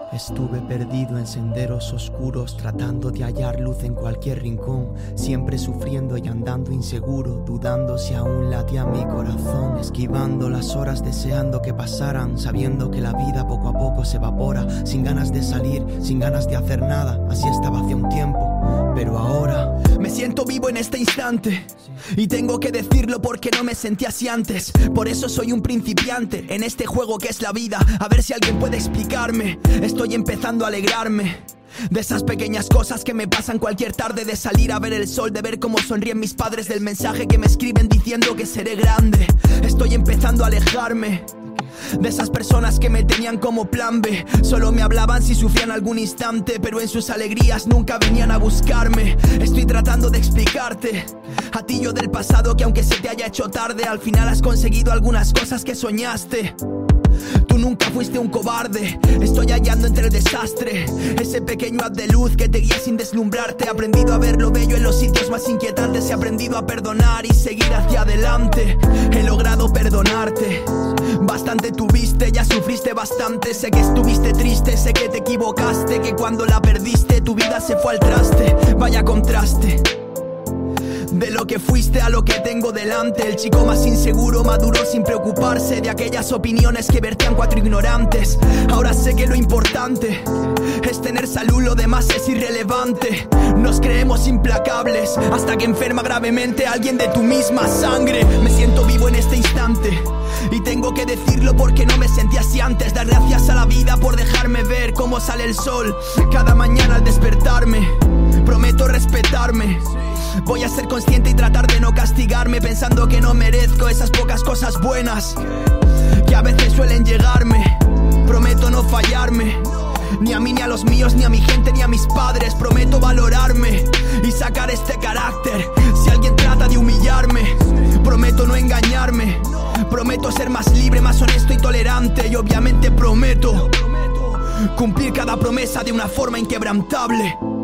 Estuve perdido en senderos oscuros, tratando de hallar luz en cualquier rincón, siempre sufriendo y andando inseguro, dudando si aún latía mi corazón, esquivando las horas deseando que pasaran, sabiendo que la vida poco a poco se evapora, sin ganas de salir, sin ganas de hacer nada. Así estaba hace un tiempo, pero ahora me siento vivo en este instante, y tengo que decirlo porque no me sentí así antes. Por eso soy un principiante en este juego que es la vida. A ver si alguien puede explicarme. Estoy empezando a alegrarme de esas pequeñas cosas que me pasan cualquier tarde, de salir a ver el sol, de ver cómo sonríen mis padres, del mensaje que me escriben diciendo que seré grande. Estoy empezando a alejarme de esas personas que me tenían como plan B. Solo me hablaban si sufrían algún instante, pero en sus alegrías nunca venían a buscarme. Estoy tratando de explicarte a ti, yo del pasado, que aunque se te haya hecho tarde, al final has conseguido algunas cosas que soñaste. Tú nunca fuiste un cobarde. Estoy hallando entre el desastre ese pequeño haz de luz que te guía sin deslumbrarte. He aprendido a ver lo bello en los sitios más inquietantes. He aprendido a perdonar y seguir hacia adelante. He logrado perdonarte. Bastante tuviste, ya sufriste bastante. Sé que estuviste triste, sé que te equivocaste, que cuando la perdiste tu vida se fue al traste. Vaya contraste de lo que fuiste a lo que tengo delante. El chico más inseguro maduró sin preocuparse de aquellas opiniones que vertían cuatro ignorantes. Ahora sé que lo importante es tener salud, lo demás es irrelevante. Nos creemos implacables hasta que enferma gravemente alguien de tu misma sangre. Me siento vivo en este instante y tengo que decirlo porque no me sentí así antes. Dar gracias a la vida por dejarme ver cómo sale el sol cada mañana al despertarme. Prometo respetarme. Voy a ser consciente y tratar de no castigarme, pensando que no merezco esas pocas cosas buenas que a veces suelen llegarme. Prometo no fallarme, ni a mí, ni a los míos, ni a mi gente, ni a mis padres. Prometo valorarme y sacar este carácter si alguien trata de humillarme. Prometo no engañarme. Prometo ser más libre, más honesto y tolerante. Y obviamente prometo cumplir cada promesa de una forma inquebrantable.